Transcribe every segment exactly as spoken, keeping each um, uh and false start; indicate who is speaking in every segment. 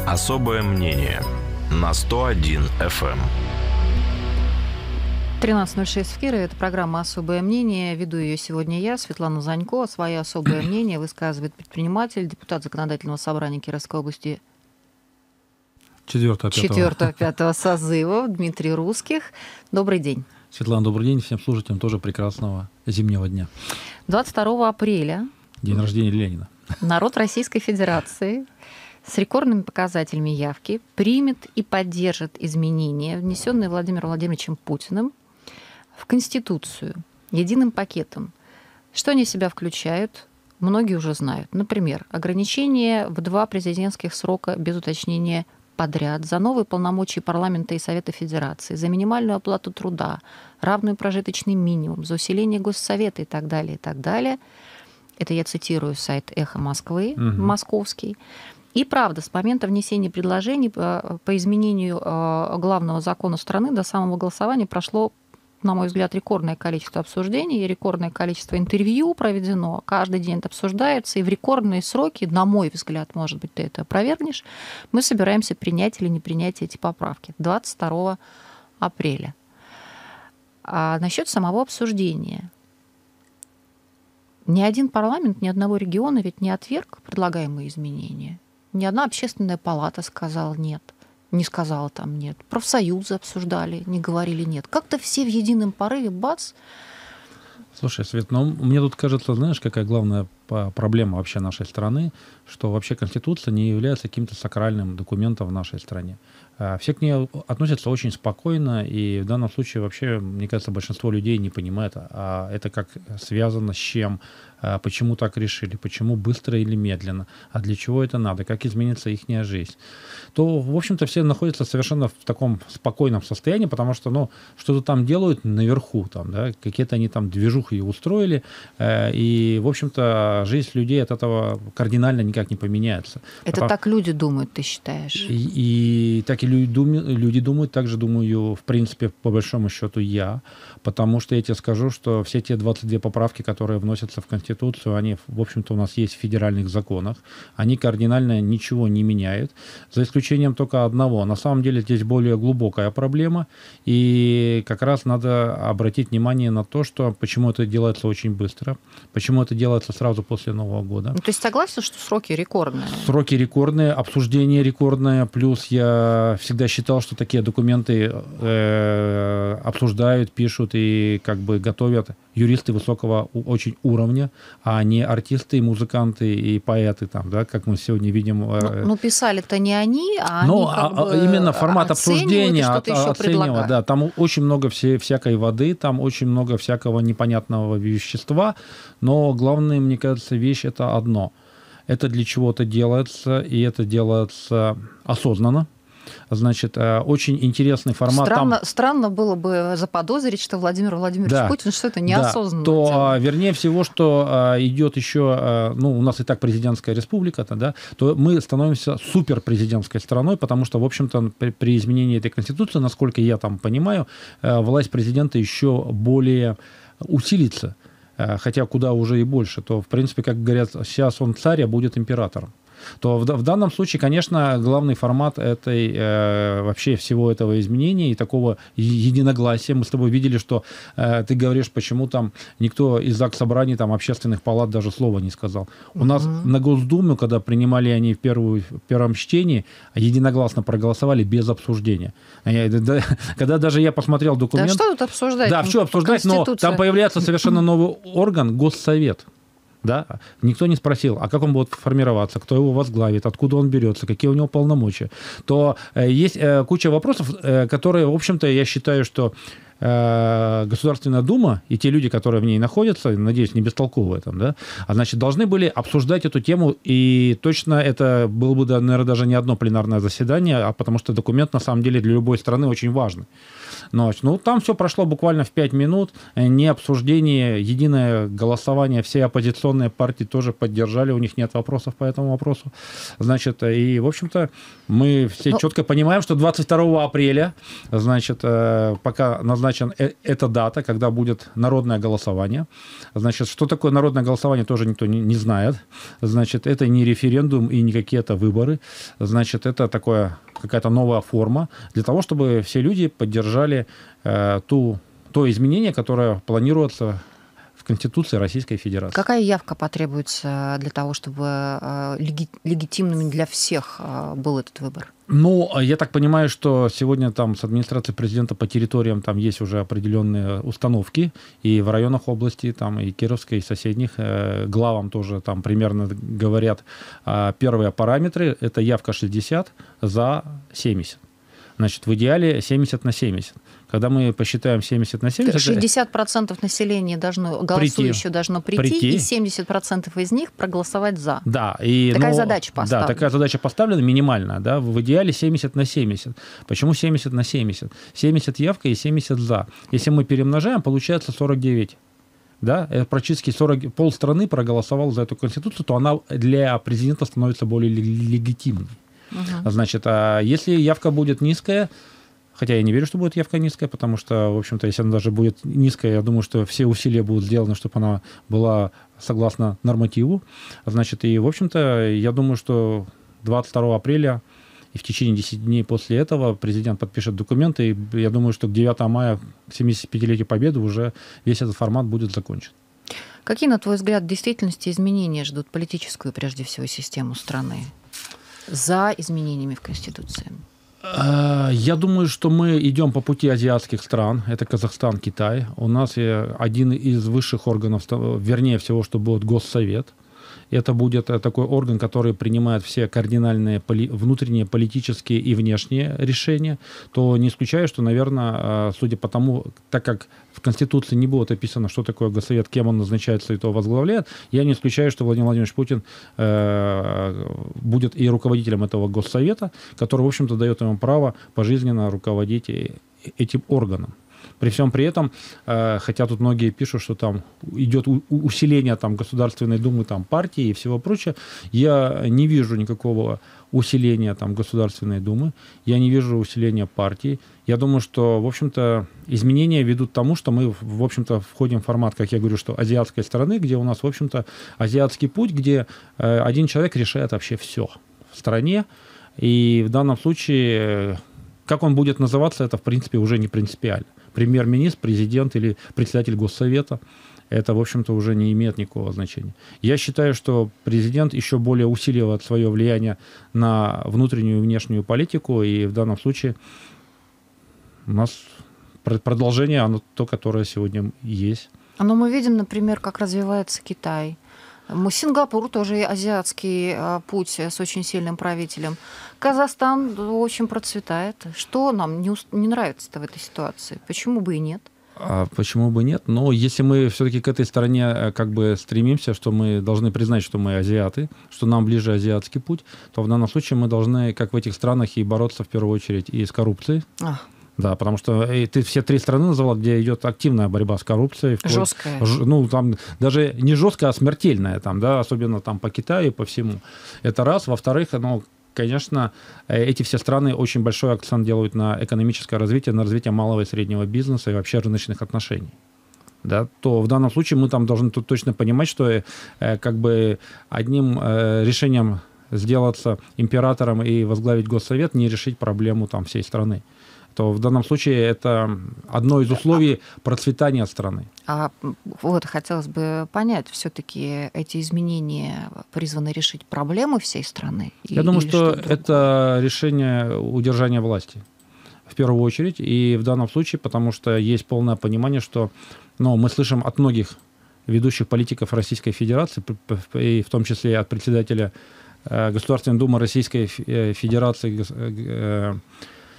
Speaker 1: Особое мнение на сто один эф эм.
Speaker 2: тринадцать ноль шесть в Кирове. Это программа «Особое мнение». Веду ее сегодня я, Светлана Занько. Свое особое мнение высказывает предприниматель, депутат Законодательного собрания Кировской области четвёртого-пятого созыва Дмитрий Русских. Добрый день.
Speaker 3: Светлана, добрый день. Всем слушателям тоже прекрасного зимнего дня.
Speaker 2: двадцать второго апреля.
Speaker 3: День рождения Ленина.
Speaker 2: Народ Российской Федерации с рекордными показателями явки примет и поддержит изменения, внесенные Владимиром Владимировичем Путиным в Конституцию единым пакетом. Что они в себя включают, многие уже знают. Например, ограничение в два президентских срока без уточнения подряд, за новые полномочия парламента и Совета Федерации, за минимальную оплату труда, равный прожиточный минимум, за усиление Госсовета и так далее, и так далее. Это я цитирую сайт «Эхо Москвы», угу. московский. И правда, с момента внесения предложений по изменению главного закона страны до самого голосования прошло, на мой взгляд, рекордное количество обсуждений и рекордное количество интервью проведено. Каждый день это обсуждается, и в рекордные сроки, на мой взгляд, может быть, ты это опровергнешь, мы собираемся принять или не принять эти поправки двадцать второго апреля. А насчет самого обсуждения. Ни один парламент, ни одного региона ведь не отверг предлагаемые изменения. Ни одна общественная палата сказала нет, не сказала там нет. Профсоюзы обсуждали, не говорили нет. Как-то все в едином порыве, бац.
Speaker 3: Слушай, Свет, ну мне тут кажется, знаешь, какая главная проблема вообще нашей страны, что вообще Конституция не является каким-то сакральным документом в нашей стране. Все к ней относятся очень спокойно, и в данном случае вообще, мне кажется, большинство людей не понимает, а это как связано с чем, почему так решили, почему быстро или медленно, а для чего это надо, как изменится их жизнь. То, в общем-то, все находятся совершенно в таком спокойном состоянии, потому что, ну, что-то там делают наверху, там, да, какие-то они там движухи устроили, и, в общем-то, жизнь людей от этого кардинально никак не поменяется.
Speaker 2: Это
Speaker 3: Потому...
Speaker 2: так люди думают, ты считаешь?
Speaker 3: И, и так и люди, дум... люди думают, также думаю, в принципе, по большому счету я, потому что я тебе скажу, что все те двадцать две поправки, которые вносятся в Конституцию, они, в общем-то, у нас есть в федеральных законах, они кардинально ничего не меняют, за исключением только одного. На самом деле здесь более глубокая проблема, и как раз надо обратить внимание на то, что почему это делается очень быстро, почему это делается сразу после Нового года.
Speaker 2: Ну, то есть согласен, что сроки рекордные?
Speaker 3: Сроки рекордные, обсуждение рекордное, плюс я всегда считал, что такие документы э, обсуждают, пишут и как бы готовят юристы высокого очень уровня, а не артисты, музыканты и поэты, там, да, как мы сегодня видим.
Speaker 2: Ну, ну писали-то не они, а
Speaker 3: Но,
Speaker 2: они как
Speaker 3: а,
Speaker 2: бы
Speaker 3: именно формат обсуждения,
Speaker 2: от, оценивают,
Speaker 3: да, там очень много все, всякой воды, там очень много всякого непонятного вещества, но главное, мне кажется, вещь это одно. Это для чего-то делается, и это делается осознанно. Значит, очень интересный формат.
Speaker 2: Странно,
Speaker 3: там...
Speaker 2: странно было бы заподозрить, что Владимир Владимирович
Speaker 3: да,
Speaker 2: Путин что-то неосознанно
Speaker 3: да, то,
Speaker 2: делает.
Speaker 3: Вернее всего, что идет еще, ну, у нас и так президентская республика, да, то мы становимся суперпрезидентской страной, потому что, в общем-то, при, при изменении этой Конституции, насколько я там понимаю, власть президента еще более усилится, хотя куда уже и больше, то, в принципе, как говорят, сейчас он царь, а будет императором. То в, в данном случае, конечно, главный формат этой, э, вообще всего этого изменения и такого единогласия. Мы с тобой видели, что э, ты говоришь, почему там никто из заксобраний, там, общественных палат даже слова не сказал. У uh-huh. нас на Госдуме, когда принимали они в, первую, в первом чтении, единогласно проголосовали без обсуждения. Я, да, когда даже я посмотрел документ...
Speaker 2: Да что тут обсуждать?
Speaker 3: Да, все обсуждать, но там появляется совершенно новый орган, Госсовет. Да? Никто не спросил, а как он будет формироваться, кто его возглавит, откуда он берется, какие у него полномочия. То э, есть э, куча вопросов, э, которые, в общем-то, я считаю, что э, Государственная Дума и те люди, которые в ней находятся, надеюсь, не бестолковые там, да, а значит, должны были обсуждать эту тему, и точно это было бы, наверное, даже не одно пленарное заседание, а потому что документ, на самом деле, для любой страны очень важный. ночь. Ну, там все прошло буквально в пять минут, не обсуждение, единое голосование, все оппозиционные партии тоже поддержали, у них нет вопросов по этому вопросу. Значит, и, в общем-то, мы все Но... четко понимаем, что двадцать второго апреля, значит, пока назначена эта дата, когда будет народное голосование. Значит, что такое народное голосование, тоже никто не, не знает. Значит, это не референдум и не какие-то выборы. Значит, это такое, какая-то новая форма для того, чтобы все люди поддержали э, ту, то изменение, которое планируется в Конституции Российской Федерации.
Speaker 2: Какая явка потребуется для того, чтобы э, леги- легитимным для всех э, был этот выбор?
Speaker 3: Ну, я так понимаю, что сегодня там с администрацией президента по территориям там есть уже определенные установки, и в районах области, там и Кировской, и соседних, э, главам тоже там примерно говорят э, первые параметры, это явка шестьдесят за семьдесят. Значит, в идеале семьдесят на семьдесят. Когда мы посчитаем семьдесят на семьдесят...
Speaker 2: шестьдесят процентов населения должно, голосующего должно прийти, прийти, и семьдесят процентов из них проголосовать «за».
Speaker 3: Да. И,
Speaker 2: такая
Speaker 3: но,
Speaker 2: задача поставлена.
Speaker 3: Да, такая задача поставлена, минимальная. Да, в идеале семьдесят на семьдесят. Почему семьдесят на семьдесят? семьдесят явка и семьдесят «за». Если мы перемножаем, получается сорок девять. Да, практически сорок, полстраны проголосовал за эту конституцию, то она для президента становится более легитимной. Угу. Значит, а если явка будет низкая, хотя я не верю, что будет явка низкая, потому что, в общем-то, если она даже будет низкая, я думаю, что все усилия будут сделаны, чтобы она была согласно нормативу. Значит, и, в общем-то, я думаю, что двадцать второго апреля и в течение десяти дней после этого президент подпишет документы, и я думаю, что к девятому мая, к семидесятипятилетию Победы, уже весь этот формат будет закончен.
Speaker 2: Какие, на твой взгляд, в действительности изменения ждут политическую, прежде всего, систему страны за изменениями в Конституции?
Speaker 3: Я думаю, что мы идем по пути азиатских стран. Это Казахстан, Китай. У нас один из высших органов, вернее всего, что будет Госсовет. Это будет такой орган, который принимает все кардинальные поли- внутренние политические и внешние решения. То не исключаю, что, наверное, судя по тому, так как в Конституции не будет описано, что такое Госсовет, кем он назначается и то возглавляет, я не исключаю, что Владимир Владимирович Путин э, будет и руководителем этого Госсовета, который, в общем-то, дает ему право пожизненно руководить этим органом. При всем при этом, э, хотя тут многие пишут, что там идет у- усиление там, Государственной Думы, там, партии и всего прочего, я не вижу никакого усиления там, Государственной Думы, я не вижу усиления партии. Я думаю, что, в общем-то, изменения ведут к тому, что мы, в общем-то, входим в формат, как я говорю, что азиатской страны, где у нас, в общем-то, азиатский путь, где э, один человек решает вообще все в стране. И в данном случае, как он будет называться, это, в принципе, уже не принципиально. Премьер-министр, президент или председатель Госсовета, это, в общем-то, уже не имеет никакого значения. Я считаю, что президент еще более усиливает свое влияние на внутреннюю и внешнюю политику, и в данном случае у нас продолжение, оно то, которое сегодня есть.
Speaker 2: Но мы видим, например, как развивается Китай. Сингапур тоже азиатский путь с очень сильным правителем. Казахстан очень процветает. Что нам не, уст... не нравится-то в этой ситуации? Почему бы и нет?
Speaker 3: А почему бы нет? Но если мы все-таки к этой стороне как бы стремимся, что мы должны признать, что мы азиаты, что нам ближе азиатский путь, то в данном случае мы должны, как в этих странах, и бороться в первую очередь и с коррупцией. А. Да, потому что и ты все три страны назвал, где идет активная борьба с коррупцией.
Speaker 2: Жесткая.
Speaker 3: Ж, ну, там даже не жесткая, а смертельная, там, да, особенно там по Китаю и по всему. Это раз. Во-вторых, ну, конечно, эти все страны очень большой акцент делают на экономическое развитие, на развитие малого и среднего бизнеса и вообще рыночных отношений. Да, то в данном случае мы там должны тут точно понимать, что э, как бы одним э, решением сделаться императором и возглавить Госсовет не решить проблему там всей страны. То в данном случае это одно из условий процветания страны.
Speaker 2: А вот хотелось бы понять, все-таки эти изменения призваны решить проблемы всей страны?
Speaker 3: Я думаю, что это решение удержания власти в первую очередь. И в данном случае, потому что есть полное понимание, что ну, мы слышим от многих ведущих политиков Российской Федерации, и в том числе и от председателя Государственной Думы Российской Федерации,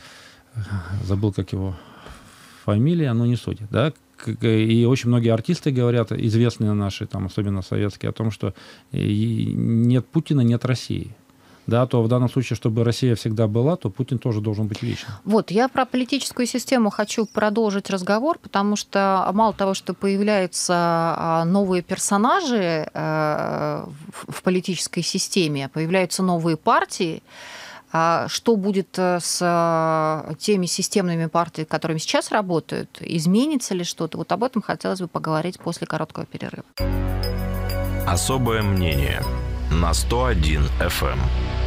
Speaker 3: забыл, как его фамилия, но не суть, да, и очень многие артисты говорят, известные наши, там, особенно советские, о том, что нет Путина, нет России. да, то в данном случае, чтобы Россия всегда была, то Путин тоже должен быть вечным.
Speaker 2: Вот, я про политическую систему хочу продолжить разговор, потому что мало того, что появляются новые персонажи в политической системе, появляются новые партии. Что будет с теми системными партиями, которыми сейчас работают? Изменится ли что-то? Вот об этом хотелось бы поговорить после короткого перерыва.
Speaker 1: Особое мнение на сто один эф эм.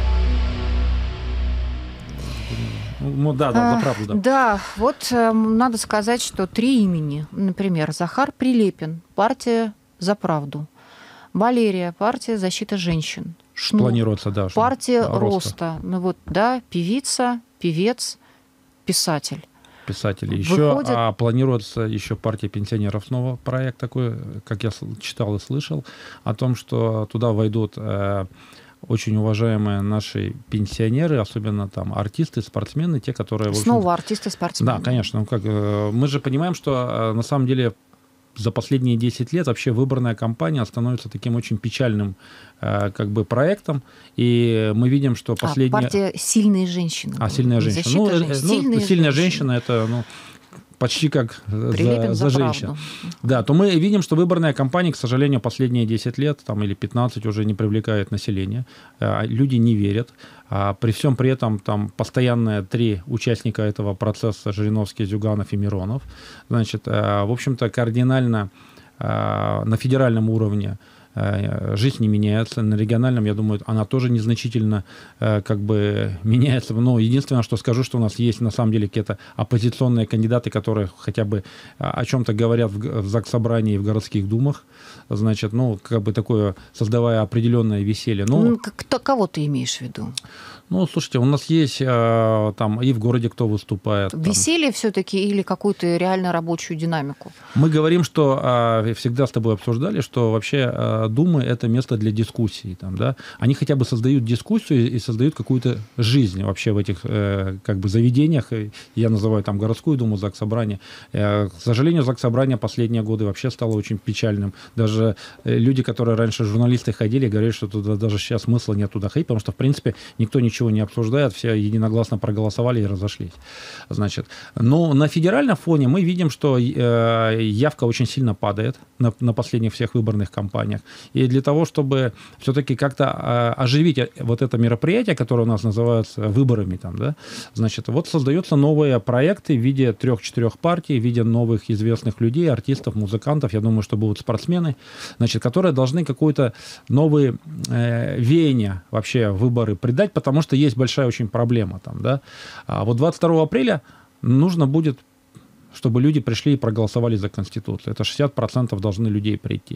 Speaker 3: Ну да, да, за правду, да.
Speaker 2: Да, вот надо сказать, что три имени. Например, Захар Прилепин, партия «За правду». Валерия, партия «Защита женщин». Шнур,
Speaker 3: планируется, да,
Speaker 2: партия
Speaker 3: роста.
Speaker 2: роста. Ну вот, да, певица, певец, писатель.
Speaker 3: Писатели. Еще
Speaker 2: Выходит...
Speaker 3: а, планируется еще партия пенсионеров, снова проект такой, как я читал и слышал, о том, что туда войдут э, очень уважаемые наши пенсионеры, особенно там артисты, спортсмены, те, которые...
Speaker 2: Снова артисты, спортсмены.
Speaker 3: Да, конечно. Ну, как, э, мы же понимаем, что э, на самом деле за последние десять лет вообще выборная кампания становится таким очень печальным э, как бы проектом, и мы видим, что последняя...
Speaker 2: А, партия «Сильные женщины».
Speaker 3: А, «Сильная женщина». Ну,
Speaker 2: женщин.
Speaker 3: ну,
Speaker 2: сильные
Speaker 3: «Сильная
Speaker 2: женщины»
Speaker 3: женщина» — это... Ну, почти как
Speaker 2: Прилепин
Speaker 3: за, за,
Speaker 2: за
Speaker 3: женщин.
Speaker 2: правду.
Speaker 3: Да, то мы видим, что выборная кампания, к сожалению, последние десять лет там, или пятнадцать уже не привлекает население. Люди не верят. А при всем при этом там постоянные три участника этого процесса: Жириновский, Зюганов и Миронов. Значит, в общем-то, кардинально на федеральном уровне жизнь не меняется. На региональном, я думаю, она тоже незначительно как бы меняется. Но единственное, что скажу, что у нас есть на самом деле какие-то оппозиционные кандидаты, которые хотя бы о чем-то говорят в Заксобрании и в городских думах. Значит, ну, как бы такое, создавая определенное веселье. Но...
Speaker 2: Кто, кого ты имеешь в виду?
Speaker 3: Ну, слушайте, у нас есть э, там и в городе кто выступает.
Speaker 2: Веселье
Speaker 3: там.
Speaker 2: все-таки или какую-то реально рабочую динамику? Мы
Speaker 3: Мы говорим, что э, всегда с тобой обсуждали, что вообще э, думы — это место для дискуссий. Там, да? Они хотя бы создают дискуссию и создают какую-то жизнь вообще в этих э, как бы заведениях. Я называю там городскую думу, Заксобрание. Э, к сожалению, Заксобрание последние годы вообще стало очень печальным. Даже люди, которые раньше журналисты ходили, говорят, что туда даже сейчас смысла нет туда ходить, потому что, в принципе, никто ничего не обсуждает, все единогласно проголосовали и разошлись. Значит, но на федеральном фоне мы видим, что э, явка очень сильно падает на, на последних всех выборных кампаниях. И для того, чтобы все-таки как-то э, оживить вот это мероприятие, которое у нас называется выборами, там, да, значит, вот создаются новые проекты в виде трех-четырех партий, в виде новых известных людей, артистов, музыкантов, я думаю, что будут спортсмены, значит, которые должны какой-то новые э, веяния вообще выборы придать, потому что есть большая очень проблема там, да. А вот двадцать второго апреля нужно будет, чтобы люди пришли и проголосовали за Конституцию. Это шестьдесят процентов должны людей прийти.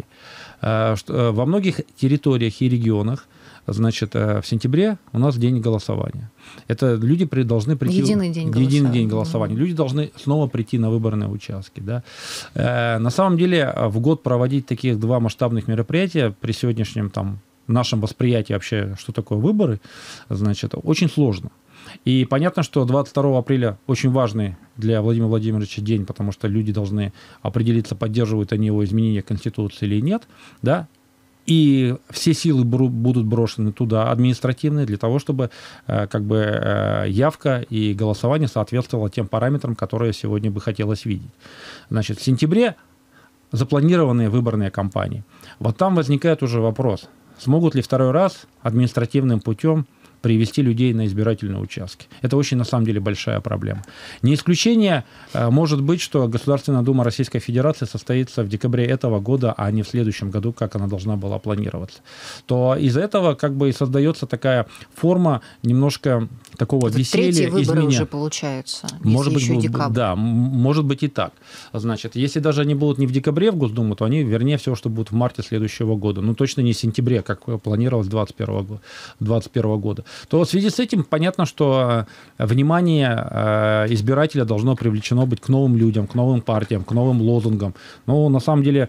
Speaker 3: Во многих территориях и регионах, значит, в сентябре у нас день голосования. Это люди должны прийти...
Speaker 2: Единый день голосования.
Speaker 3: Единый день голосования. Люди должны снова прийти на выборные участки. Да? На самом деле в год проводить таких два масштабных мероприятия при сегодняшнем там нашем восприятии вообще, что такое выборы, значит, очень сложно. И понятно, что двадцать второго апреля очень важный для Владимира Владимировича день, потому что люди должны определиться, поддерживают они его изменение Конституции или нет, да, и все силы будут брошены туда, административные, для того, чтобы э, как бы э, явка и голосование соответствовало тем параметрам, которые сегодня бы хотелось видеть. Значит, в сентябре запланированные выборные кампании. Вот там возникает уже вопрос, смогут ли второй раз административным путем привести людей на избирательные участки. Это очень, на самом деле, большая проблема. Не исключение может быть, что Государственная Дума Российской Федерации состоится в декабре этого года, а не в следующем году, как она должна была планироваться. То из-за этого как бы и создается такая форма немножко такого
Speaker 2: это
Speaker 3: веселья.
Speaker 2: Третьи выборы
Speaker 3: изменения.
Speaker 2: Уже получаются.
Speaker 3: Может быть,
Speaker 2: еще декабрь.
Speaker 3: Да, может быть и так. Значит, если даже они будут не в декабре в Госдуму, то они, вернее всего, что будут в марте следующего года. Ну, точно не в сентябре, как планировалось двадцать первого года. То в связи с этим понятно, что внимание избирателя должно привлечено быть к новым людям, к новым партиям, к новым лозунгам. Но на самом деле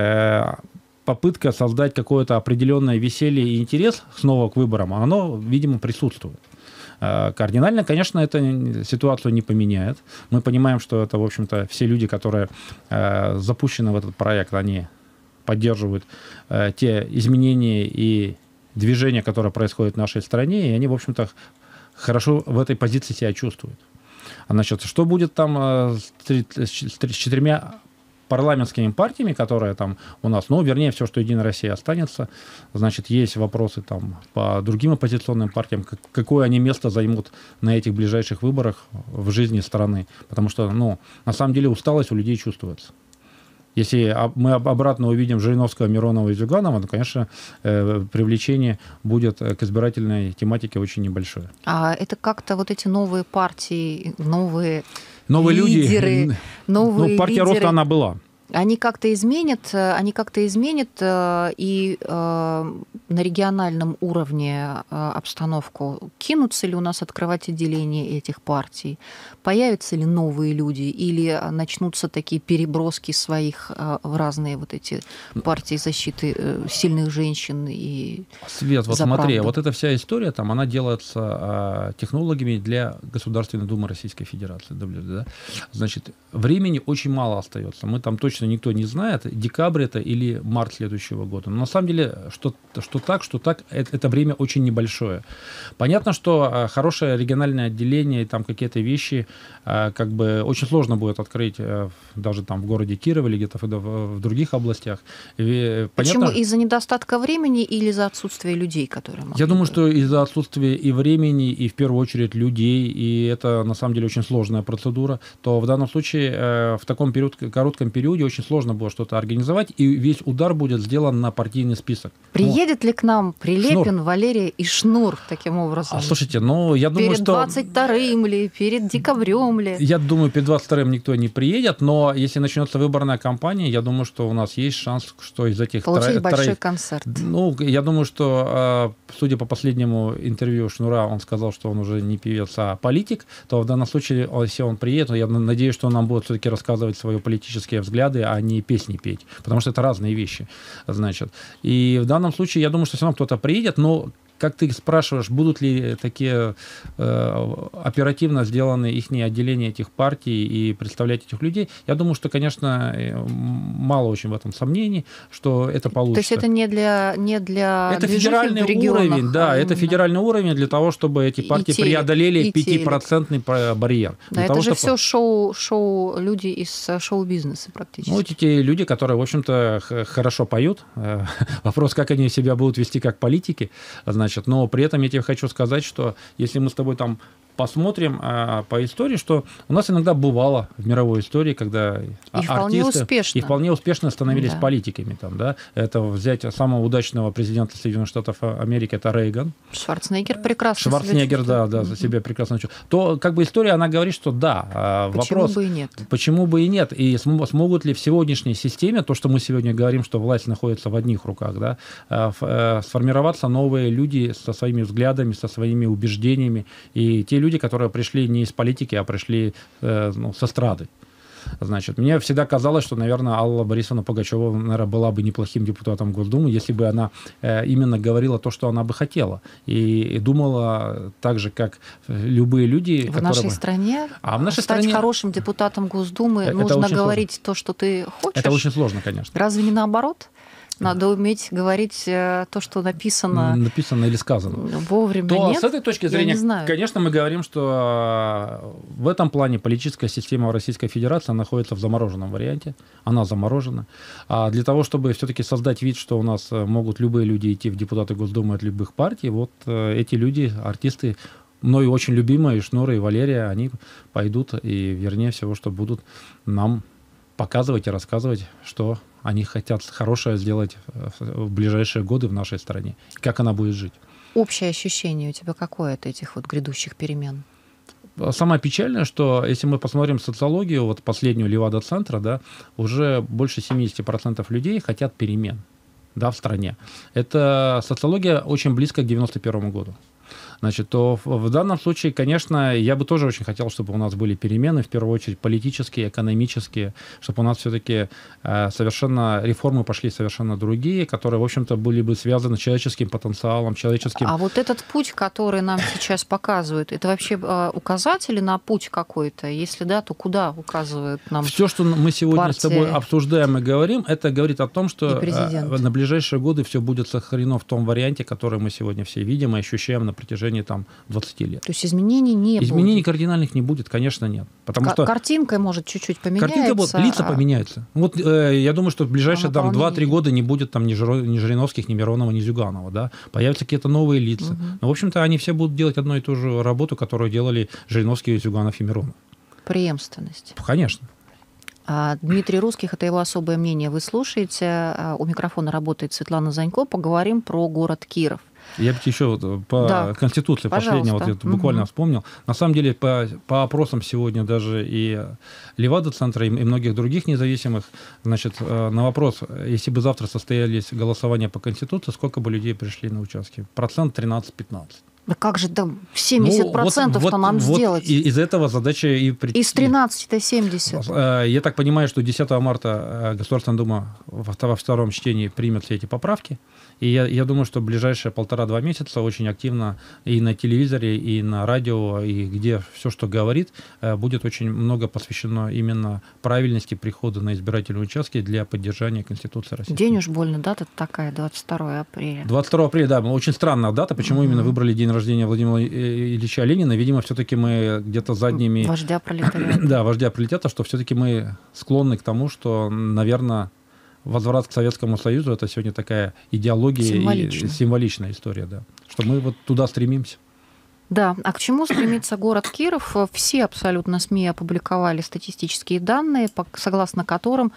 Speaker 3: попытка создать какое-то определенное веселье и интерес снова к выборам, оно, видимо, присутствует. Кардинально, конечно, это ситуацию не поменяет. Мы понимаем, что это, в общем-то, все люди, которые запущены в этот проект, они поддерживают те изменения и движения, которое происходит в нашей стране, и они, в общем-то, хорошо в этой позиции себя чувствуют. Значит, что будет там с, с, с четырьмя парламентскими партиями, которые там у нас, ну, вернее, все, что Единая Россия останется, значит, есть вопросы там по другим оппозиционным партиям, как, какое они место займут на этих ближайших выборах в жизни страны. Потому что, ну, на самом деле усталость у людей чувствуется. Если мы обратно увидим Жириновского, Миронова и Зюганова, то, конечно, привлечение будет к избирательной тематике очень небольшое.
Speaker 2: А это как-то вот эти новые партии, новые...
Speaker 3: Новые
Speaker 2: лидеры,
Speaker 3: люди,
Speaker 2: новые
Speaker 3: ну, партия
Speaker 2: лидеры,
Speaker 3: роста, она была.
Speaker 2: Они как-то изменят, они как-то изменят и на региональном уровне обстановку. Кинутся ли у нас открывать отделения этих партий? Появятся ли новые люди? Или начнутся такие переброски своих в разные вот эти партии защиты сильных женщин и
Speaker 3: Свет, вот
Speaker 2: за
Speaker 3: смотри,
Speaker 2: правду?
Speaker 3: вот эта вся история, там, она делается технологиями для Государственной Думы Российской Федерации. Да? Значит, времени очень мало остается. Мы там точно никто не знает, декабрь это или март следующего года. Но на самом деле, что, что так, что так, это, это время очень небольшое. Понятно, что хорошее региональное отделение и там какие-то вещи как бы очень сложно будет открыть даже там в городе Кирово или где-то в, в других областях. И,
Speaker 2: Почему?
Speaker 3: понятно,
Speaker 2: Из-за недостатка времени или из-за отсутствия людей, которые могли
Speaker 3: я думаю,
Speaker 2: бы...
Speaker 3: что из-за отсутствия и времени, и в первую очередь людей, и это на самом деле очень сложная процедура, то в данном случае э, в таком период, коротком периоде очень сложно было что-то организовать, и весь удар будет сделан на партийный список.
Speaker 2: Приедет
Speaker 3: ну,
Speaker 2: ли к нам Прилепин,
Speaker 3: Шнур.
Speaker 2: Валерий и Шнур таким образом?
Speaker 3: А, слушайте, ну я думаю,
Speaker 2: перед
Speaker 3: что...
Speaker 2: двадцать вторым ли, перед декабрем ли?
Speaker 3: Я думаю, перед двадцать вторым никто не приедет, но если начнется выборная кампания, я думаю, что у нас есть шанс, что из этих
Speaker 2: Получить
Speaker 3: троих...
Speaker 2: большой концерт.
Speaker 3: Ну, я думаю, что, судя по последнему интервью Шнура, он сказал, что он уже не певец, а политик, то в данном случае, если он приедет, я надеюсь, что он нам будет все-таки рассказывать свои политические взгляды, а не песни петь, потому что это разные вещи, значит. И в данном случае, я думаю, что все равно кто-то приедет, но как ты спрашиваешь, будут ли такие э, оперативно сделаны их отделения этих партий и представлять этих людей, я думаю, что, конечно, мало очень в этом сомнений, что это получится.
Speaker 2: То есть это не для, не для
Speaker 3: это
Speaker 2: движухи
Speaker 3: федеральный
Speaker 2: в регионах,
Speaker 3: уровень, да,
Speaker 2: а
Speaker 3: это
Speaker 2: именно...
Speaker 3: федеральный уровень для того, чтобы эти партии
Speaker 2: И телек,
Speaker 3: преодолели
Speaker 2: и
Speaker 3: пятипроцентный барьер.
Speaker 2: Да, это
Speaker 3: того,
Speaker 2: же
Speaker 3: чтобы...
Speaker 2: все шоу, шоу люди из шоу-бизнеса практически.
Speaker 3: Ну, эти те люди, которые, в общем-то, хорошо поют. Вопрос, как они себя будут вести как политики, значит, но при этом я тебе хочу сказать, что если мы с тобой там посмотрим а, по истории, что у нас иногда бывало в мировой истории, когда
Speaker 2: и
Speaker 3: артисты
Speaker 2: вполне успешно.
Speaker 3: и вполне успешно становились
Speaker 2: Да.
Speaker 3: политиками. Там, да? Это взять самого удачного президента Соединенных Штатов Америки, это Рейган.
Speaker 2: Шварценеггер прекрасно
Speaker 3: Шварценеггер,
Speaker 2: себя
Speaker 3: да, да, за себя прекрасно чувствует. То как бы история, она говорит, что да,
Speaker 2: Почему
Speaker 3: вопрос...
Speaker 2: бы и нет?
Speaker 3: Почему бы и нет? И смогут ли в сегодняшней системе, то, что мы сегодня говорим, что власть находится в одних руках, да, сформироваться новые люди со своими взглядами, со своими убеждениями, и те люди, которые пришли не из политики, а пришли ну, с эстрады. Значит, мне всегда казалось, что, наверное, Алла Борисовна Пугачева, наверное, была бы неплохим депутатом Госдумы, если бы она э, именно говорила то, что она бы хотела, и, и думала так же, как любые люди.
Speaker 2: В нашей
Speaker 3: бы...
Speaker 2: стране
Speaker 3: а в нашей
Speaker 2: стать
Speaker 3: стране...
Speaker 2: хорошим депутатом Госдумы
Speaker 3: это
Speaker 2: нужно говорить
Speaker 3: сложно.
Speaker 2: То, что ты хочешь.
Speaker 3: Это очень сложно, конечно.
Speaker 2: Разве не наоборот? Надо уметь говорить то, что написано,
Speaker 3: написано или сказано.
Speaker 2: Вовремя.
Speaker 3: То
Speaker 2: Нет?
Speaker 3: с этой точки зрения,
Speaker 2: Я не знаю.
Speaker 3: конечно, мы говорим, что в этом плане политическая система Российской Федерации находится в замороженном варианте. Она заморожена. А для того, чтобы все-таки создать вид, что у нас могут любые люди идти в депутаты Госдумы от любых партий, вот эти люди, артисты, мною очень любимые, Шнур и Валерия, они пойдут и, вернее всего, что будут нам показывать и рассказывать, что они хотят хорошее сделать в ближайшие годы в нашей стране. Как она будет жить.
Speaker 2: Общее ощущение у тебя какое от этих вот грядущих перемен?
Speaker 3: Самое печальное, что если мы посмотрим социологию, вот последнюю Левада-центра, да, уже больше семьдесят процентов людей хотят перемен, да, в стране. Это социология очень близко к девяносто первому году. значит, то в данном случае, конечно, я бы тоже очень хотел, чтобы у нас были перемены, в первую очередь политические, экономические, чтобы у нас все-таки совершенно реформы пошли совершенно другие, которые, в общем-то, были бы связаны с человеческим потенциалом, человеческим...
Speaker 2: А вот этот путь, который нам сейчас показывают, это вообще указатели на путь какой-то? Если да, то куда указывают нам
Speaker 3: Все, что мы сегодня
Speaker 2: партия...
Speaker 3: с тобой обсуждаем и говорим, это говорит о том, что на ближайшие годы все будет сохранено в том варианте, который мы сегодня все видим и ощущаем на протяжении там, двадцати лет.
Speaker 2: То есть изменений не будет?
Speaker 3: Изменений кардинальных не будет, конечно, нет. Потому
Speaker 2: К-
Speaker 3: что
Speaker 2: картинка, может, чуть-чуть поменяется.
Speaker 3: Картинка будет, лица
Speaker 2: а...
Speaker 3: поменяются. Вот э, я думаю, что в ближайшие там,
Speaker 2: наполнение...
Speaker 3: два-три года не будет там ни, Жиро, ни Жириновских, ни Миронова, ни Зюганова. Да? Появятся какие-то новые лица. Угу. Но, в общем-то, они все будут делать одну и ту же работу, которую делали Жириновский, Зюганов и Миронов.
Speaker 2: Преемственность.
Speaker 3: Конечно.
Speaker 2: Дмитрий Русских, это его особое мнение, вы слушаете. У микрофона работает Светлана Занько. Поговорим про город Киров.
Speaker 3: Я бы еще по да. Конституции последнего вот я буквально угу. вспомнил. На самом деле, по, по опросам сегодня даже и Левада-центра, и многих других независимых, значит, на вопрос, если бы завтра состоялись голосования по Конституции, сколько бы людей пришли на участки? Процент тринадцать-пятнадцать.
Speaker 2: Да как же там семьдесят процентов ну, вот, вот, нам вот сделать?
Speaker 3: Из этого задача и прийти.
Speaker 2: Из тринадцати семьдесят.
Speaker 3: Я так понимаю, что десятого марта Государственная Дума во втором чтении примет все эти поправки. И я, я думаю, что в ближайшие полтора-два месяца очень активно и на телевизоре, и на радио, и где все, что говорит, будет очень много посвящено именно правильности прихода на избирательные участки для поддержания Конституции России.
Speaker 2: День уж больно, дата такая, двадцать второе апреля.
Speaker 3: двадцать второго апреля, да, очень странная дата. Почему mm-hmm. именно выбрали день рождения Владимира Ильича Ленина? Видимо, все-таки мы где-то задними...
Speaker 2: Вождя пролетариата.
Speaker 3: Да, вождя пролетариата, что все-таки мы склонны к тому, что, наверное... Возврат к Советскому Союзу — это сегодня такая идеология и символичная история, да, что мы вот туда стремимся.
Speaker 2: Да, а к чему стремится город Киров? Все абсолютно СМИ опубликовали статистические данные, согласно которым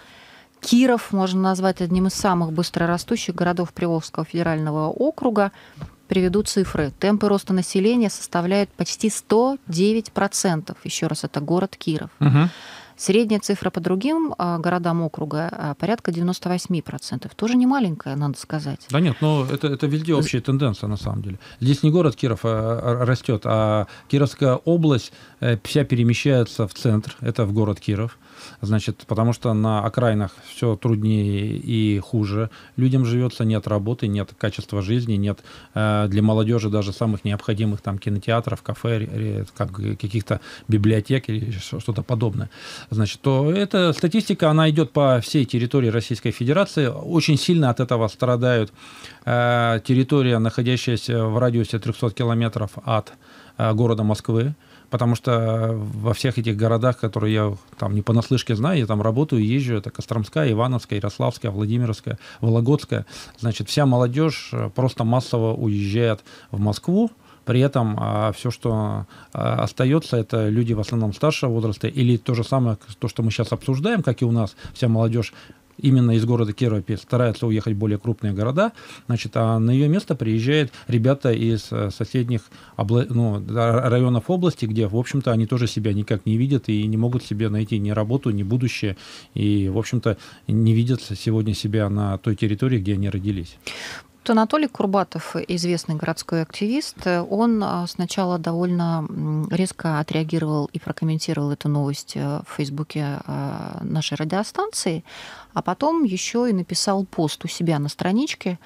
Speaker 2: Киров можно назвать одним из самых быстрорастущих городов Приволжского федерального округа. Приведу цифры. Темпы роста населения составляют почти сто девять процентов. Еще раз, это город Киров. Угу. Средняя цифра по другим городам округа порядка девяносто восемь процентов. Тоже не маленькая, надо сказать.
Speaker 3: Да нет, но это, это везде общая тенденция на самом деле. Здесь не город Киров растет, а Кировская область вся перемещается в центр, это в город Киров. Значит, потому что на окраинах все труднее и хуже. Людям живется, нет работы, нет качества жизни, нет э, для молодежи даже самых необходимых там кинотеатров, кафе, как, каких-то библиотек или что-то подобное. Значит, то эта статистика, она идет по всей территории Российской Федерации. Очень сильно от этого страдают э, территория, находящаяся в радиусе трехсот километров от э, города Москвы. Потому что во всех этих городах, которые я там не понаслышке знаю, я там работаю, езжу, это Костромская, Ивановская, Ярославская, Владимировская, Вологодская, значит, вся молодежь просто массово уезжает в Москву. При этом а, все, что а, остается, это люди в основном старшего возраста, или то же самое, то, что мы сейчас обсуждаем, как и у нас, вся молодежь именно из города Кирова стараются уехать в более крупные города, значит, а на ее место приезжают ребята из соседних обла... ну, районов области, где, в общем-то, они тоже себя никак не видят и не могут себе найти ни работу, ни будущее, и, в общем-то, не видят сегодня себя на той территории, где они родились.
Speaker 2: Анатолий Курбатов, известный городской активист, он сначала довольно резко отреагировал и прокомментировал эту новость в Фейсбуке нашей радиостанции, а потом еще и написал пост у себя на страничке.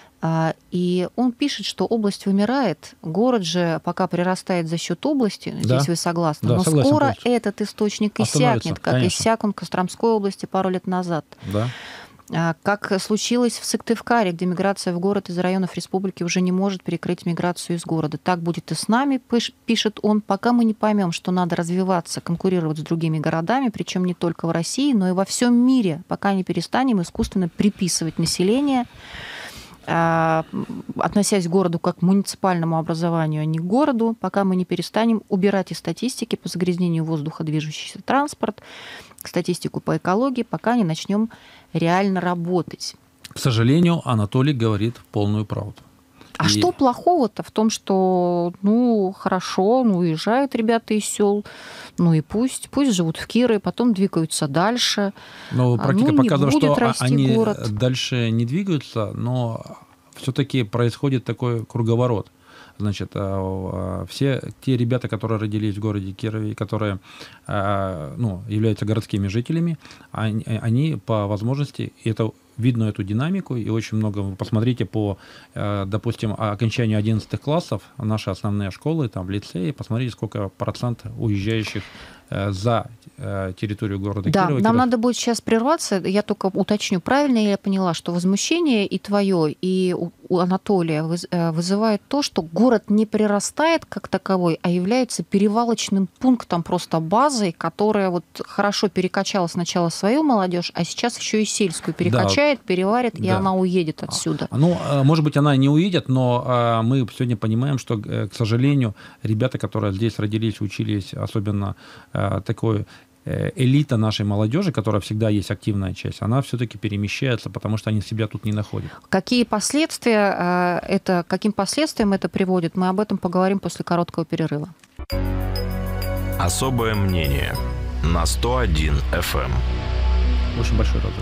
Speaker 2: И он пишет, что область вымирает, город же пока прирастает за счет области,
Speaker 3: да.
Speaker 2: здесь вы согласны,
Speaker 3: да,
Speaker 2: но
Speaker 3: согласен,
Speaker 2: скоро
Speaker 3: полностью.
Speaker 2: Этот источник иссякнет, как
Speaker 3: конечно.
Speaker 2: иссяк он в Костромской области пару лет назад.
Speaker 3: Да.
Speaker 2: Как случилось в Сыктывкаре, где миграция в город из районов республики уже не может перекрыть миграцию из города. Так будет и с нами, пишет он, пока мы не поймем, что надо развиваться, конкурировать с другими городами, причем не только в России, но и во всем мире, пока не перестанем искусственно приписывать население, относясь к городу как к муниципальному образованию, а не к городу, пока мы не перестанем убирать из статистики по загрязнению воздуха движущийся транспорт, статистику по экологии, пока не начнем реально работать.
Speaker 3: К сожалению, Анатолий говорит полную правду.
Speaker 2: А и... что плохого-то в том, что, ну, хорошо, ну, уезжают ребята из сел, ну и пусть, пусть живут в Кирове, потом двигаются дальше.
Speaker 3: Но практика ну, показывает, что они
Speaker 2: город.
Speaker 3: дальше не двигаются, но все-таки происходит такой круговорот. Значит, все те ребята, которые родились в городе Кирове, которые ну, являются городскими жителями, они, они по возможности, это видно эту динамику, и очень много, вы посмотрите по, допустим, окончанию одиннадцатых классов, наши основные школы, там, лицеи, посмотрите, сколько процент уезжающих за территорию города
Speaker 2: да,
Speaker 3: Кирова.
Speaker 2: Нам
Speaker 3: Киров...
Speaker 2: надо будет сейчас прерваться. Я только уточню, правильно я поняла, что возмущение и твое, и у Анатолия вызывает то, что город не прирастает как таковой, а является перевалочным пунктом, просто базой, которая вот хорошо перекачала сначала свою молодежь, а сейчас еще и сельскую перекачает, да. переварит, да. и она уедет отсюда.
Speaker 3: Ну, может быть, она не уедет, но мы сегодня понимаем, что, к сожалению, ребята, которые здесь родились, учились, особенно такой элита нашей молодежи, которая всегда есть активная часть, она все-таки перемещается, потому что они себя тут не находят.
Speaker 2: Какие последствия это, каким последствиям это приводит, мы об этом поговорим после короткого перерыва.
Speaker 1: Особое мнение на сто один эф эм.
Speaker 3: Очень большой разрыв.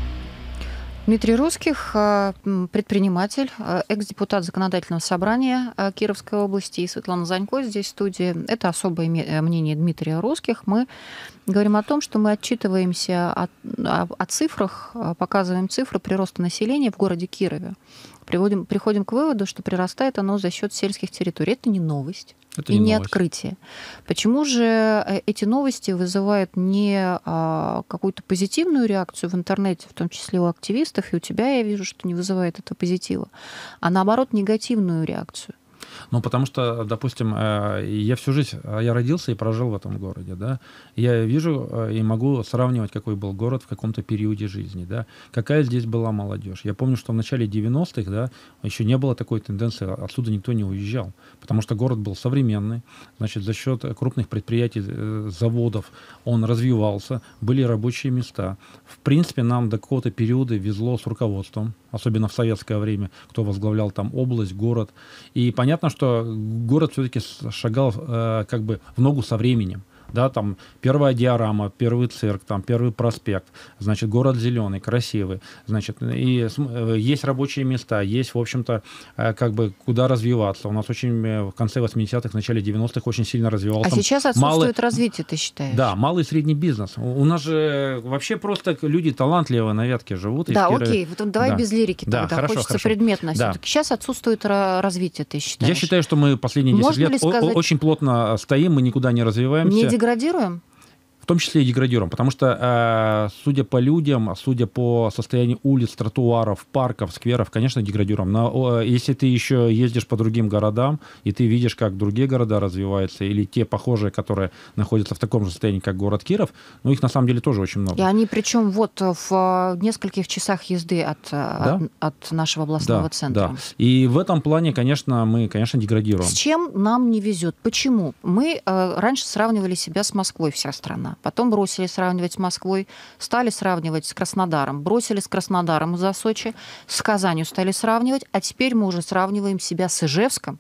Speaker 2: Дмитрий Русских, предприниматель, экс-депутат Законодательного собрания Кировской области, и Светлана Занько здесь в студии. Это особое мнение Дмитрия Русских. Мы говорим о том, что мы отчитываемся о, о, о цифрах, показываем цифры прироста населения в городе Кирове. Приводим, приходим к выводу, что прирастает оно за счет сельских территорий. Это не новость. Это и не, не открытие. Почему же эти новости вызывают не а, какую-то позитивную реакцию в интернете, в том числе у активистов, и у тебя я вижу, что не вызывает это позитива, а наоборот негативную реакцию?
Speaker 3: Ну, потому что, допустим, я всю жизнь, я родился и прожил в этом городе, да, я вижу и могу сравнивать, какой был город в каком-то периоде жизни, да, какая здесь была молодежь. Я помню, что в начале девяностых, да, еще не было такой тенденции, отсюда никто не уезжал, потому что город был современный, значит, за счет крупных предприятий, заводов он развивался, были рабочие места. В принципе, нам до какого-то периода везло с руководством, особенно в советское время, кто возглавлял там область, город, и понятно, что город все-таки шагал э, как бы в ногу со временем. Да, там первая диорама, первый цирк, там первый проспект, значит, город зеленый, красивый, значит, и есть рабочие места, есть, в общем-то, как бы куда развиваться. У нас очень в конце восьмидесятых, начале девяностых очень сильно развивался.
Speaker 2: А сейчас отсутствует
Speaker 3: малый...
Speaker 2: развитие, ты считаешь?
Speaker 3: Да, малый и средний бизнес. У нас же вообще просто люди талантливые на Вятке живут.
Speaker 2: Да, окей, вот давай да. без лирики
Speaker 3: да,
Speaker 2: тогда,
Speaker 3: хорошо,
Speaker 2: хочется
Speaker 3: хорошо.
Speaker 2: предметно.
Speaker 3: Да.
Speaker 2: Сейчас отсутствует развитие, ты считаешь?
Speaker 3: Я считаю, что мы последние десять лет сказать... очень плотно стоим, мы никуда не развиваемся.
Speaker 2: Не деградируем?
Speaker 3: В том числе и деградируем, потому что, судя по людям, судя по состоянию улиц, тротуаров, парков, скверов, конечно, деградируем. Но если ты еще ездишь по другим городам, и ты видишь, как другие города развиваются, или те похожие, которые находятся в таком же состоянии, как город Киров, ну, их на самом деле тоже очень много.
Speaker 2: И они причем вот в нескольких часах езды от, да? от, от нашего областного
Speaker 3: да,
Speaker 2: центра.
Speaker 3: Да. И в этом плане, конечно, мы, конечно, деградируем.
Speaker 2: С чем нам не везет? Почему? Мы э, раньше сравнивали себя с Москвой, вся страна. Потом бросили сравнивать с Москвой, стали сравнивать с Краснодаром, бросили с Краснодаром из-за Сочи, с Казанью стали сравнивать, а теперь мы уже сравниваем себя с Ижевском,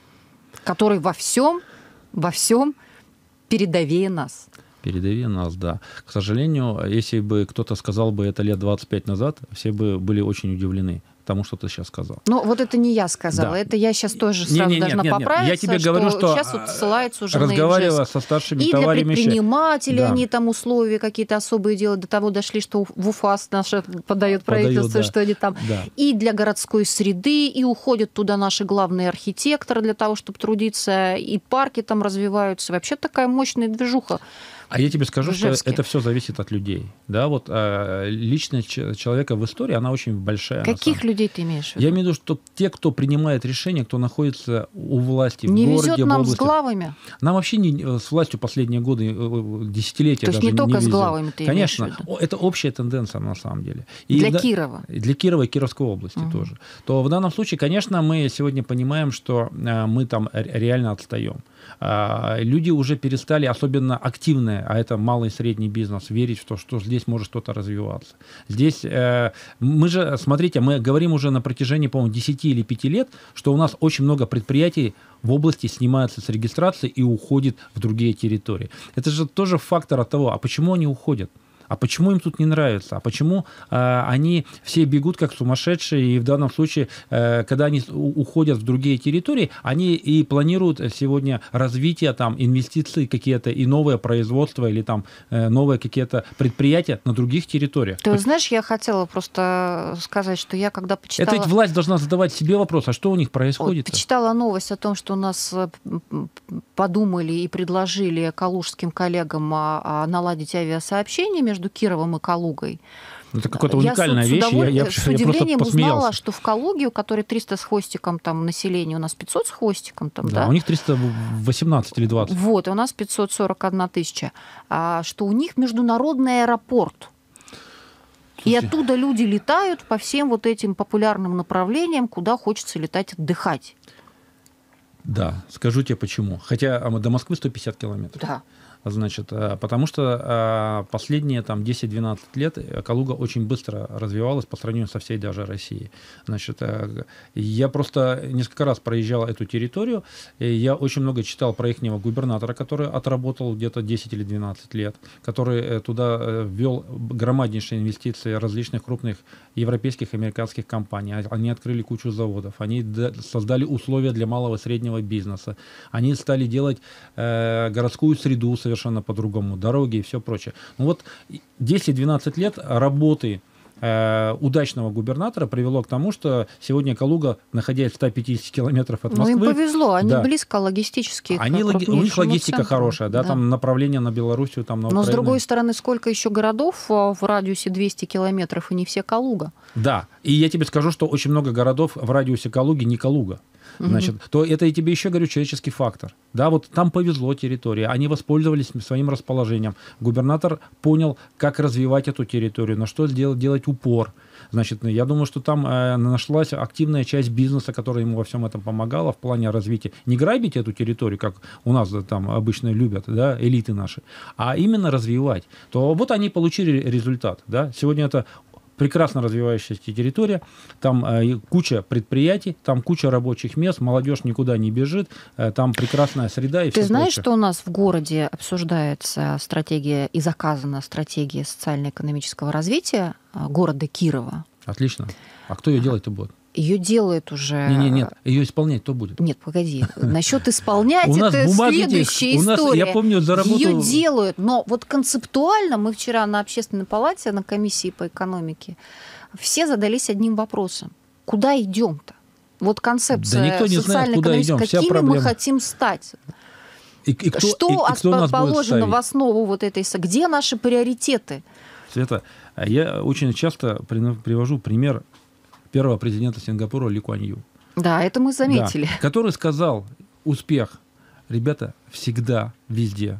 Speaker 2: который во всем, во всем передовее нас.
Speaker 3: Передовее нас, да. К сожалению, если бы кто-то сказал бы это лет двадцать пять назад, все бы были очень удивлены тому, что ты сейчас сказал.
Speaker 2: Ну, вот это не я сказала, да. это я сейчас тоже сразу не, не, должна нет, нет, поправиться,
Speaker 3: я тебе говорю, что,
Speaker 2: что сейчас вот ссылается уже
Speaker 3: разговаривая
Speaker 2: на Ижевск.
Speaker 3: со старшими
Speaker 2: и
Speaker 3: товарищами.
Speaker 2: И для предпринимателей
Speaker 3: да.
Speaker 2: они там условия какие-то особые делают, до того дошли, что в УФАС наше подает правительство, подает, да. что они там. Да. И для городской среды, и уходят туда наши главные архитекторы для того, чтобы трудиться, и парки там развиваются. Вообще такая мощная движуха.
Speaker 3: А я тебе скажу, что это все зависит от людей. Да, вот а, личность человека в истории, она очень большая.
Speaker 2: Каких людей ты имеешь в виду?
Speaker 3: Я имею в виду, что те, кто принимает решения, кто находится у власти
Speaker 2: не
Speaker 3: в городе,
Speaker 2: везет нам
Speaker 3: в области.
Speaker 2: С главами?
Speaker 3: Нам вообще не, с властью последние годы, десятилетия.
Speaker 2: То есть
Speaker 3: даже
Speaker 2: не только
Speaker 3: не
Speaker 2: с главами ты
Speaker 3: Конечно,
Speaker 2: имеешь в виду?
Speaker 3: Это общая тенденция на самом деле. И
Speaker 2: для
Speaker 3: да,
Speaker 2: Кирова?
Speaker 3: Для Кирова и Кировской области угу. тоже. То в данном случае, конечно, мы сегодня понимаем, что мы там реально отстаем. Люди уже перестали, особенно активные, а это малый и средний бизнес, верить в то, что здесь может что-то развиваться. Здесь мы же, смотрите, мы говорим уже на протяжении, по-моему, десяти или пяти лет, что у нас очень много предприятий в области снимаются с регистрации и уходят в другие территории. Это же тоже фактор от того, а почему они уходят? А почему им тут не нравится? А почему э, они все бегут как сумасшедшие, и в данном случае, э, когда они уходят в другие территории, они и планируют сегодня развитие, там, инвестиции какие-то, и новое производство, или там э, новые какие-то предприятия на других территориях.
Speaker 2: Ты знаешь, я хотела просто сказать, что я когда почитала...
Speaker 3: Это ведь власть должна задавать себе вопрос, а что у них происходит?
Speaker 2: Вот, почитала новость о том, что у нас подумали и предложили калужским коллегам наладить авиасообщение между Кировом и Калугой.
Speaker 3: Это какая-то уникальная вещь.
Speaker 2: Я,
Speaker 3: я, я,
Speaker 2: с удивлением
Speaker 3: я
Speaker 2: узнала, что в Калуге, у которой триста с хвостиком там населения, у нас пятьсот с хвостиком. Там,
Speaker 3: да,
Speaker 2: да,
Speaker 3: у них триста восемнадцать или двадцать.
Speaker 2: Вот, и у нас пятьсот сорок одна тысяча. А, что у них международный аэропорт. Слушайте. И оттуда люди летают по всем вот этим популярным направлениям, куда хочется летать отдыхать.
Speaker 3: Да, скажу тебе почему. Хотя до Москвы сто пятьдесят километров.
Speaker 2: Да.
Speaker 3: Значит, потому что последние там, десять-двенадцать лет Калуга очень быстро развивалась по сравнению со всей даже Россией. Значит, я просто несколько раз проезжал эту территорию, и я очень много читал про ихнего губернатора, который отработал где-то десять или двенадцать лет, который туда ввел громаднейшие инвестиции различных крупных европейских и американских компаний. Они открыли кучу заводов, они создали условия для малого и среднего бизнеса, они стали делать э, городскую среду совершенно совершенно по-другому, дороги и все прочее. Ну вот десять-двенадцать лет работы э, удачного губернатора привело к тому, что сегодня Калуга, находясь в ста пятидесяти километрах от Москвы...
Speaker 2: Ну им повезло, они
Speaker 3: да,
Speaker 2: близко логистически.
Speaker 3: Они, у них логистика центру. хорошая, да,
Speaker 2: да,
Speaker 3: там направление на Белоруссию, там на Украину.
Speaker 2: Но с другой стороны, сколько еще городов в радиусе двести километров, и не все Калуга.
Speaker 3: Да, и я тебе скажу, что очень много городов в радиусе Калуги не Калуга. Значит, то это, я тебе еще говорю, человеческий фактор. Да, вот там повезло территории, они воспользовались своим расположением. Губернатор понял, как развивать эту территорию, на что сделать, делать упор. Значит, я думаю, что там э, нашлась активная часть бизнеса, которая ему во всем этом помогала в плане развития. Не грабить эту территорию, как у нас да, там обычно любят, да, элиты наши, а именно развивать. То вот они получили результат. Да? Сегодня это прекрасно развивающаяся территория, там э, куча предприятий, там куча рабочих мест, молодежь никуда не бежит, э, там прекрасная среда и все
Speaker 2: Ты знаешь,
Speaker 3: прочее.
Speaker 2: что у нас в городе обсуждается стратегия и заказана стратегия социально-экономического развития города Кирова?
Speaker 3: Отлично. А кто ее делать-то будет?
Speaker 2: Ее делает уже...
Speaker 3: Не, не, нет, ее исполнять кто будет?
Speaker 2: Нет, погоди. Насчет исполнять
Speaker 3: у нас
Speaker 2: это
Speaker 3: бумаги
Speaker 2: следующая
Speaker 3: этих, у нас,
Speaker 2: история.
Speaker 3: Я помню, за работу...
Speaker 2: Ее делают, но вот концептуально мы вчера на Общественной палате, на комиссии по экономике, все задались одним вопросом. Куда идем-то? Вот концепция
Speaker 3: да никто не знает, куда идем. Вся
Speaker 2: какими
Speaker 3: проблема.
Speaker 2: мы хотим стать?
Speaker 3: И, и кто,
Speaker 2: что
Speaker 3: и, и кто нас
Speaker 2: положено в основу вот этой... Где наши приоритеты?
Speaker 3: Света, я очень часто привожу пример первого президента Сингапура Ли Куан Ю.
Speaker 2: Да, это мы заметили.
Speaker 3: Да, который сказал, успех, ребята, всегда, везде,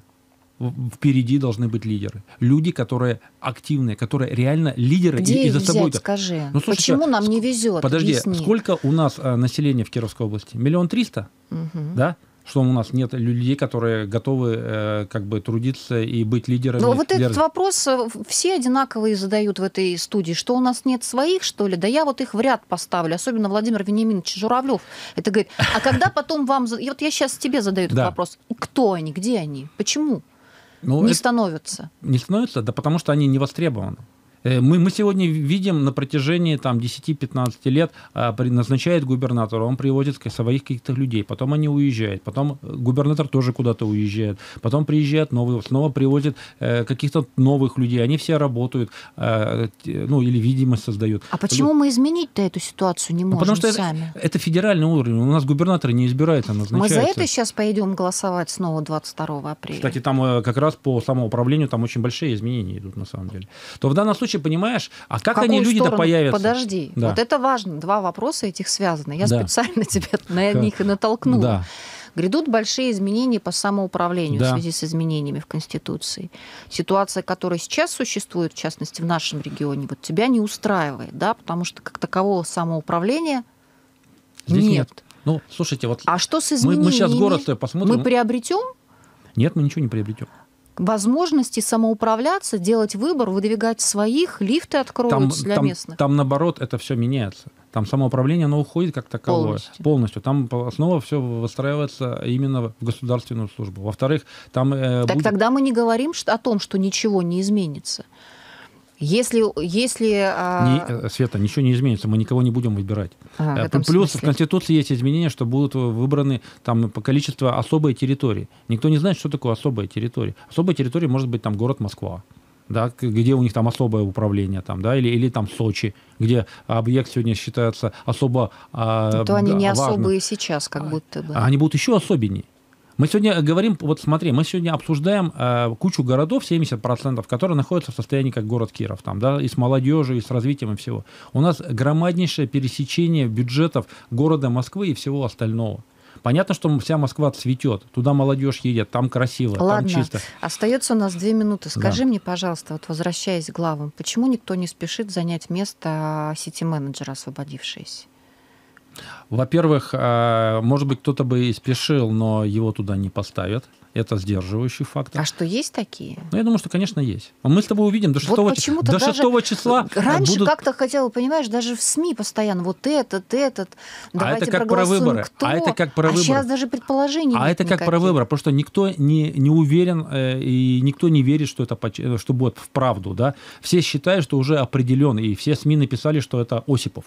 Speaker 3: впереди должны быть лидеры. Люди, которые активные, которые реально лидеры.
Speaker 2: Где
Speaker 3: и,
Speaker 2: их
Speaker 3: и за
Speaker 2: взять,
Speaker 3: собой...
Speaker 2: скажи?
Speaker 3: Ну, слушайте,
Speaker 2: почему нам не везет?
Speaker 3: Подожди,
Speaker 2: Объясни.
Speaker 3: Сколько у нас а, населения в Кировской области? Миллион триста?
Speaker 2: Угу. Да?
Speaker 3: Что у нас нет людей, которые готовы э, как бы трудиться и быть лидерами.
Speaker 2: Но вот
Speaker 3: лидер...
Speaker 2: этот вопрос все одинаковые задают в этой студии. Что у нас нет своих, что ли? Да я вот их в ряд поставлю. Особенно Владимир Вениаминович Журавлев. Это говорит, а когда потом вам... И вот я сейчас тебе задаю этот
Speaker 3: да.
Speaker 2: вопрос. Кто они? Где они? Почему
Speaker 3: ну,
Speaker 2: не
Speaker 3: это...
Speaker 2: становятся?
Speaker 3: Не становятся? Да потому что они не востребованы. Мы, мы сегодня видим на протяжении там, десяти-пятнадцати лет а, при, назначает губернатора, он приводит своих каких-то людей, потом они уезжают, потом губернатор тоже куда-то уезжает, потом приезжает новый, снова приводит э, каких-то новых людей, они все работают, э, ну или видимость создают.
Speaker 2: А почему мы изменить-то эту ситуацию не можем
Speaker 3: ну, потому что
Speaker 2: сами?
Speaker 3: Это, это федеральный уровень, у нас губернаторы не избираются, назначаются.
Speaker 2: Мы за это сейчас пойдем голосовать снова двадцать второго апреля.
Speaker 3: Кстати, там э, как раз по самоуправлению там очень большие изменения идут на самом деле. То в данном случае понимаешь, а как они люди-то появятся?
Speaker 2: Подожди, да. Вот это важно. Два вопроса этих связаны. Я да. специально тебя на них и натолкнула.
Speaker 3: Да.
Speaker 2: Грядут большие изменения по самоуправлению
Speaker 3: да.
Speaker 2: в связи с изменениями в Конституции. Ситуация, которая сейчас существует, в частности, в нашем регионе, вот тебя не устраивает, да, потому что как такового самоуправления
Speaker 3: здесь нет.
Speaker 2: нет.
Speaker 3: Ну, слушайте, вот
Speaker 2: а что с изменениями?
Speaker 3: Мы, мы сейчас город посмотрим.
Speaker 2: Мы приобретем?
Speaker 3: Нет, мы ничего не приобретем.
Speaker 2: Возможности самоуправляться, делать выбор, выдвигать своих, лифты откроются
Speaker 3: там,
Speaker 2: для
Speaker 3: там,
Speaker 2: местных.
Speaker 3: Там, наоборот, это все меняется. там самоуправление, оно уходит как таковое.
Speaker 2: Полностью.
Speaker 3: Полностью. Там снова все выстраивается именно в государственную службу. Во-вторых, там... Э,
Speaker 2: так
Speaker 3: будет...
Speaker 2: тогда мы не говорим что, о том, что ничего не изменится. Если... если
Speaker 3: не, Света, ничего не изменится, мы никого не будем выбирать.
Speaker 2: А, в
Speaker 3: Плюс
Speaker 2: смысле?
Speaker 3: в Конституции есть изменения, что будут выбраны там, по количеству особой территории. Никто не знает, что такое особая территория. Особая территория может быть там город Москва, да, где у них там особое управление, там, да, или, или там Сочи, где объект сегодня считается особо э,
Speaker 2: то они не
Speaker 3: важным.
Speaker 2: особые сейчас, как будто бы.
Speaker 3: А они будут еще особеннее. Мы сегодня говорим, вот смотри, мы сегодня обсуждаем э, кучу городов, семьдесят процентов, которые находятся в состоянии как город Киров, там, да, и с молодежью, и с развитием, и всего. У нас громаднейшее пересечение бюджетов города Москвы и всего остального. Понятно, что вся Москва цветет, туда молодежь едет, там красиво,
Speaker 2: Ладно,
Speaker 3: там чисто.
Speaker 2: Остается у нас две минуты. Скажи
Speaker 3: Да.
Speaker 2: мне, пожалуйста, вот возвращаясь к главам, почему никто не спешит занять место сити-менеджера, освободившееся?
Speaker 3: Во-первых, э, может быть, кто-то бы и спешил, но его туда не поставят. Это сдерживающий фактор.
Speaker 2: А что, есть такие?
Speaker 3: Ну, я думаю, что, конечно, есть. Мы с тобой увидим до шестого,
Speaker 2: Вот почему-то
Speaker 3: до
Speaker 2: даже
Speaker 3: шестого числа.
Speaker 2: Раньше
Speaker 3: будут...
Speaker 2: как-то хотела, понимаешь, даже в СМИ постоянно вот этот, этот, давайте
Speaker 3: это как про
Speaker 2: проголосуем,
Speaker 3: выборы.
Speaker 2: кто.
Speaker 3: А это как про
Speaker 2: а
Speaker 3: выборы.
Speaker 2: сейчас даже предположений
Speaker 3: А
Speaker 2: нет
Speaker 3: это как
Speaker 2: никаких.
Speaker 3: про выборы, потому что никто не, не уверен э, и никто не верит, что это поч- что будет в правду. Да? Все считают, что уже определен, и все СМИ написали, что это Осипов.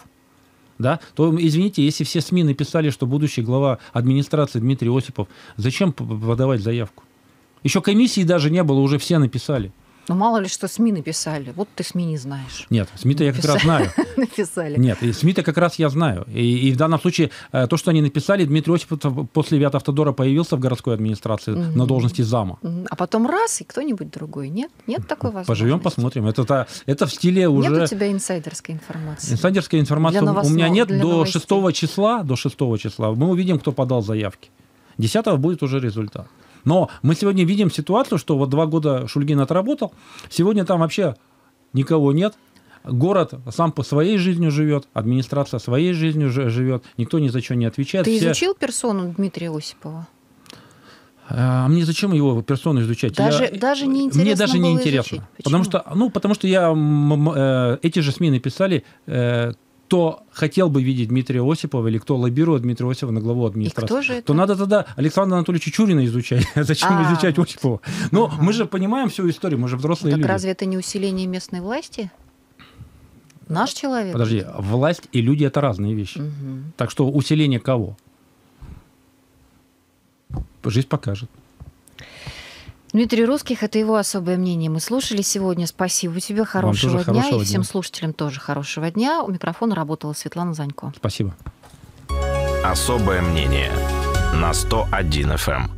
Speaker 3: Да, то, извините, если все СМИ написали, что будущий глава администрации Дмитрий Осипов, зачем подавать заявку? Еще комиссии даже не было, уже все написали.
Speaker 2: Ну, мало ли, что СМИ написали. Вот ты СМИ не знаешь.
Speaker 3: Нет, СМИ-то я как раз знаю.
Speaker 2: Написали.
Speaker 3: Нет, и СМИ-то как раз я знаю. И, и в данном случае э, то, что они написали, Дмитрий Осипов после Вятавтодора появился в городской администрации mm-hmm. на должности зама.
Speaker 2: А потом раз, и кто-нибудь другой. Нет? Нет такой возможности?
Speaker 3: Поживем, посмотрим. Это, это, это в стиле уже...
Speaker 2: Нет у тебя инсайдерской информации?
Speaker 3: Инсайдерской информации
Speaker 2: Для
Speaker 3: у меня нет. До
Speaker 2: новостей.
Speaker 3: шестого числа, до шестого числа мы увидим, кто подал заявки. десятого будет уже результат. Но мы сегодня видим ситуацию, что вот два года Шульгин отработал, сегодня там вообще никого нет, город сам по своей жизнью живет, администрация своей жизнью живет, никто ни за что не отвечает.
Speaker 2: Ты
Speaker 3: Все...
Speaker 2: изучил персону Дмитрия Осипова?
Speaker 3: А мне зачем его персону изучать?
Speaker 2: Даже,
Speaker 3: я...
Speaker 2: даже не интересно
Speaker 3: Мне даже не
Speaker 2: было
Speaker 3: интересно.
Speaker 2: изучить.
Speaker 3: Потому что, ну, потому что я, э, эти же СМИ написали, э, кто хотел бы видеть Дмитрия Осипова или кто лоббирует Дмитрия Осипова на главу администрации,
Speaker 2: И кто же это?
Speaker 3: то надо тогда Александра Анатольевича Чурина изучать. Зачем
Speaker 2: А,
Speaker 3: изучать
Speaker 2: вот.
Speaker 3: Осипова? Но
Speaker 2: Ага.
Speaker 3: мы же понимаем всю историю, мы же взрослые
Speaker 2: Так
Speaker 3: люди.
Speaker 2: разве это не усиление местной власти? Наш человек?
Speaker 3: Подожди, власть и люди – это разные вещи.
Speaker 2: Угу.
Speaker 3: Так что усиление кого? Жизнь покажет.
Speaker 2: Дмитрий Русских, это его особое мнение. Мы слушали сегодня. Спасибо тебе, хорошего
Speaker 3: тоже
Speaker 2: дня.
Speaker 3: хорошего
Speaker 2: И всем
Speaker 3: дня.
Speaker 2: слушателям тоже хорошего дня. У микрофона работала Светлана Занько.
Speaker 3: Спасибо.
Speaker 1: Особое мнение на сто один эф эм.